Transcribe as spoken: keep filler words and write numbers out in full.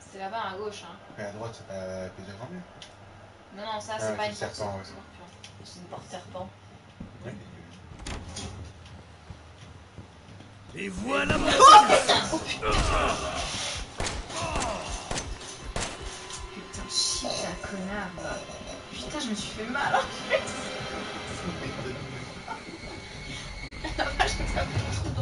C'est là-bas à gauche. Hein. Et à droite, c'est pas Peter Grande. Non, non, ça, Ah, c'est pas une serpent, porte ouais. scorpion. C'est une porte serpent. Oui. Et voilà mon... Oh putain! Oh putain! Putain, shit, la connard. Putain, je me suis fait mal en fait. La vache, ça fait trop